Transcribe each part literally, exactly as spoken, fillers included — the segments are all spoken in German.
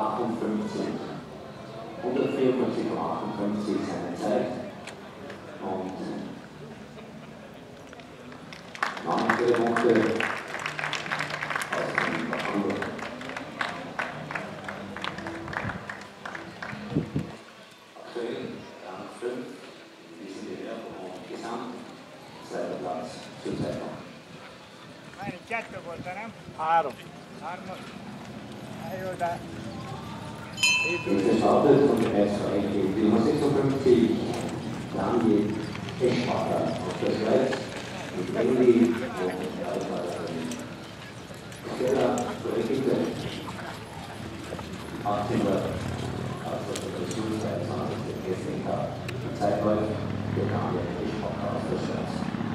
achtundfünfzig. hundertvierundfünfzig Komma achtundfünfzig seine Zeit. Und neun Punkte aus dem Parcours. Aktuell Rang fünf in diesem Bewerb und Gesamt zweiter Platz zurzeit noch. Meine Kette wollte, ne? Három. Hármas. Eljövő. Gestartet von der S V G vierhundertsechsundfünfzig, dann die Eschbacher aus der Schweiz, mit Engli und Stella Bröckinte, achtzehnhundert, also der Schulzeit, zwanzig, vierzehn Tag, zeitläufig der Name Eschbacher aus der Schweiz.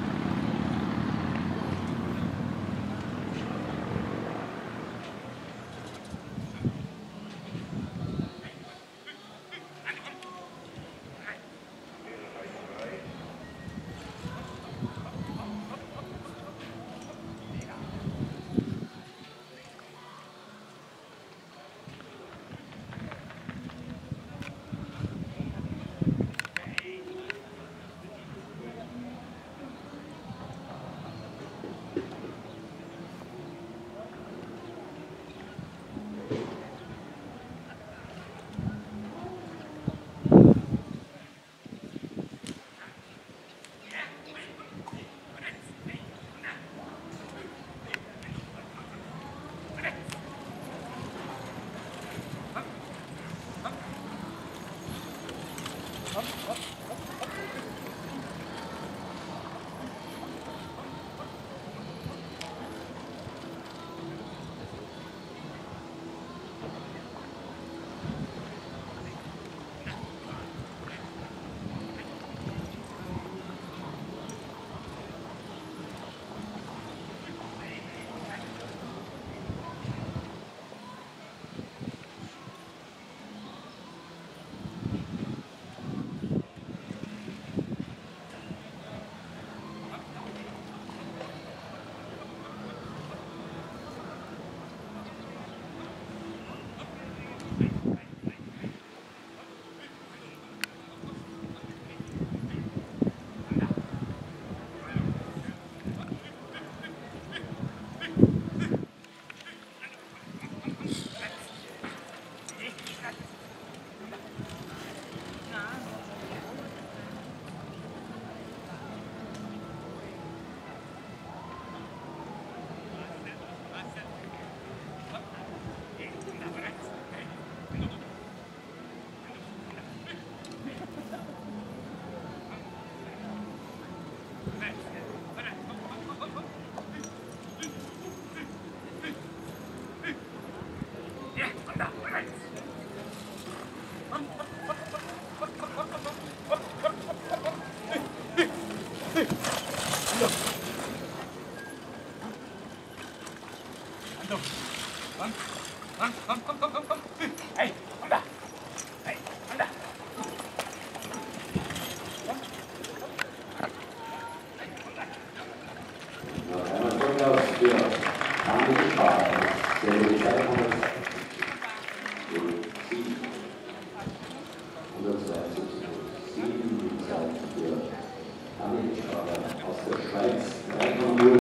Komm, komm, komm, komm, komm, komm. Hey, komm da. Hey, komm da. Noch einmal Durchlauf für Daniel Spaß, der die